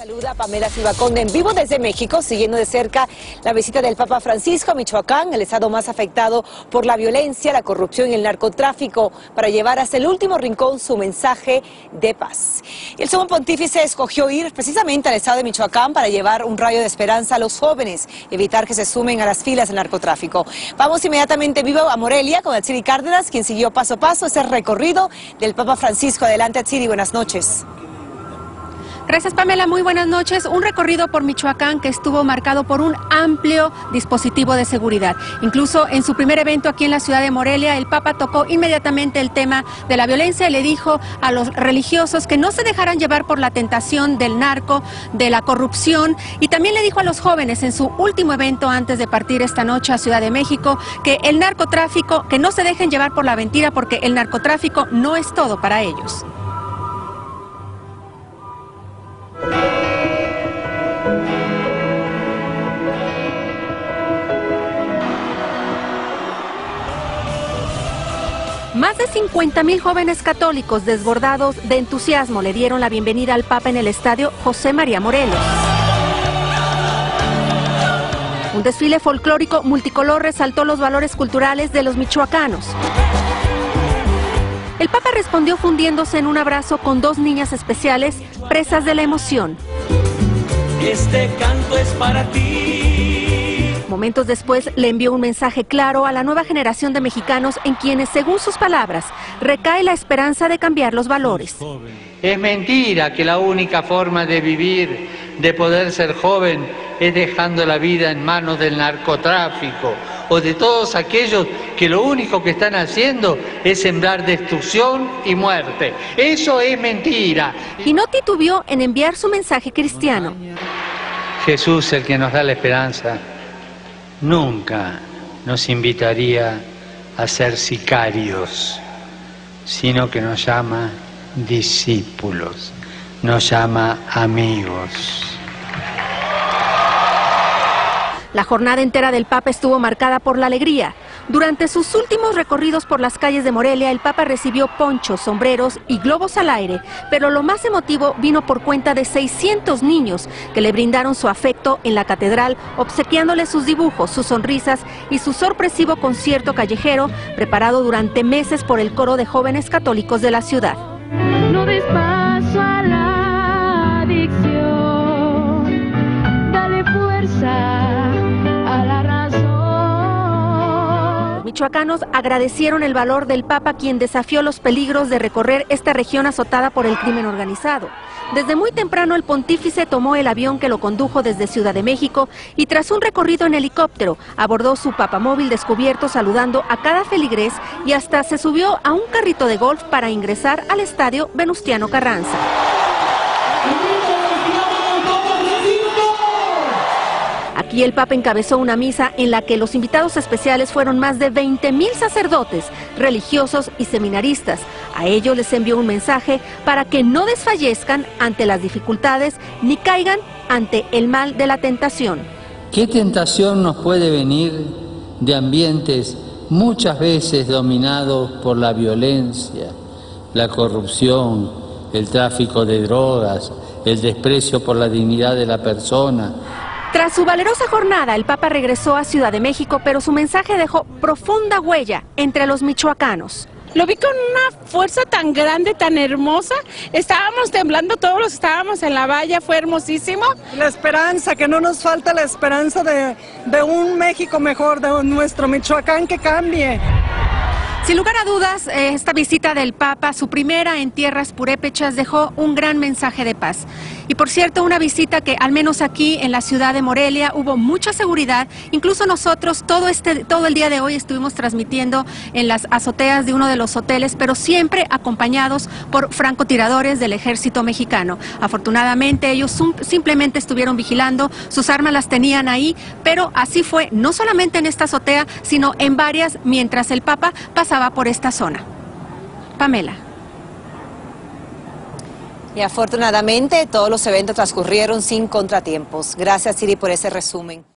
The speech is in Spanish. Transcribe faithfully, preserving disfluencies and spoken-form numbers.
Saluda Pamela Silva Conde en vivo desde México, siguiendo de cerca la visita del Papa Francisco a Michoacán, el estado más afectado por la violencia, la corrupción y el narcotráfico, para llevar hasta el último rincón su mensaje de paz. Y el sumo pontífice escogió ir precisamente al estado de Michoacán para llevar un rayo de esperanza a los jóvenes y evitar que se sumen a las filas del narcotráfico. Vamos inmediatamente vivo a Morelia con Atsiri Cárdenas, quien siguió paso a paso ese recorrido del Papa Francisco. Adelante, Atsiri, buenas noches. Gracias, Pamela. Muy buenas noches. Un recorrido por Michoacán que estuvo marcado por un amplio dispositivo de seguridad. Incluso en su primer evento aquí en la ciudad de Morelia, el Papa tocó inmediatamente el tema de la violencia y le dijo a los religiosos que no se dejaran llevar por la tentación del narco, de la corrupción, y también le dijo a los jóvenes en su último evento antes de partir esta noche a Ciudad de México que el narcotráfico, que no se dejen llevar por la mentira, porque el narcotráfico no es todo para ellos. Más de cincuenta mil jóvenes católicos desbordados de entusiasmo le dieron la bienvenida al Papa en el estadio José María Morelos. Un desfile folclórico multicolor resaltó los valores culturales de los michoacanos. El Papa respondió fundiéndose en un abrazo con dos niñas especiales, presas de la emoción. Este canto es para ti. Momentos después le envió un mensaje claro a la nueva generación de mexicanos en quienes, según sus palabras, recae la esperanza de cambiar los valores. Es mentira que la única forma de vivir, de poder ser joven, es dejando la vida en manos del narcotráfico o de todos aquellos que lo único que están haciendo es sembrar destrucción y muerte. Eso es mentira. Y no titubeó en enviar su mensaje cristiano. Jesús, el que nos da la esperanza, nunca nos invitaría a ser sicarios, sino que nos llama discípulos, nos llama amigos. La jornada entera del Papa estuvo marcada por la alegría. Durante sus últimos recorridos por las calles de Morelia, el Papa recibió ponchos, sombreros y globos al aire, pero lo más emotivo vino por cuenta de seiscientos niños que le brindaron su afecto en la catedral, obsequiándole sus dibujos, sus sonrisas y su sorpresivo concierto callejero preparado durante meses por el coro de jóvenes católicos de la ciudad. No des paso a la adicción, dale fuerza. Michoacanos agradecieron el valor del Papa, quien desafió los peligros de recorrer esta región azotada por el crimen organizado. Desde muy temprano el pontífice tomó el avión que lo condujo desde Ciudad de México y tras un recorrido en helicóptero abordó su papamóvil descubierto saludando a cada feligrés y hasta se subió a un carrito de golf para ingresar al estadio Venustiano Carranza. Aquí el Papa encabezó una misa en la que los invitados especiales fueron más de veinte mil sacerdotes, religiosos y seminaristas. A ellos les envió un mensaje para que no desfallezcan ante las dificultades ni caigan ante el mal de la tentación. ¿Qué tentación nos puede venir de ambientes muchas veces dominados por la violencia, la corrupción, el tráfico de drogas, el desprecio por la dignidad de la persona? Tras su valerosa jornada, el Papa regresó a Ciudad de México, pero su mensaje dejó profunda huella entre los michoacanos. Lo vi con una fuerza tan grande, tan hermosa. Estábamos temblando todos los que estábamos en la valla, fue hermosísimo. La esperanza, que no nos falta la esperanza de, de un México mejor, de nuestro Michoacán que cambie. Sin lugar a dudas, esta visita del Papa, su primera en tierras purépechas, dejó un gran mensaje de paz. Y por cierto, una visita que al menos aquí en la ciudad de Morelia hubo mucha seguridad. Incluso nosotros todo, este, todo el día de hoy estuvimos transmitiendo en las azoteas de uno de los hoteles, pero siempre acompañados por francotiradores del ejército mexicano. Afortunadamente ellos simplemente estuvieron vigilando, sus armas las tenían ahí, pero así fue no solamente en esta azotea, sino en varias mientras el Papa pasaba por esta zona. Pamela. Y afortunadamente todos los eventos transcurrieron sin contratiempos. Gracias, Siri, por ese resumen.